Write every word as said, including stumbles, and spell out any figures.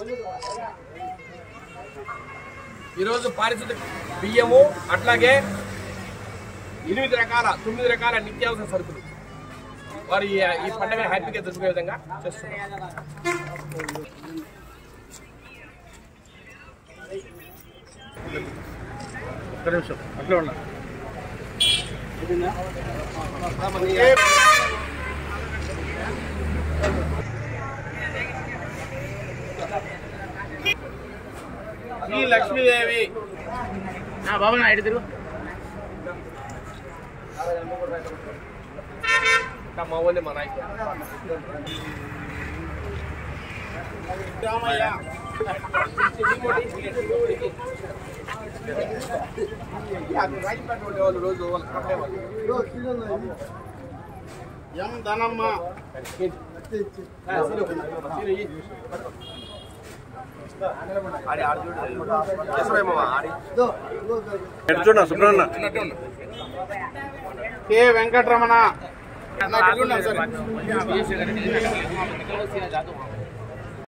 ఈరోజు పారిశుద్ధ బియ్యము అట్లాగే ఎనిమిది రకాల తొమ్మిది రకాల నిత్యావసర సరుకులు వారు ఈ పండుగ హ్యాపీగా జరుపుకునే విధంగా చేస్తున్నారు. అట్లా ఉన్నా శ్రీ లక్ష్మీదేవి బాబా నా ఐదు తిరుగు మా ఊళ్ళో మా నాయకుడు రామయ్య రోజు ఎం ధనమ్మ చూడ సుబ్రహ్మణ్య కె వెంకటరమణ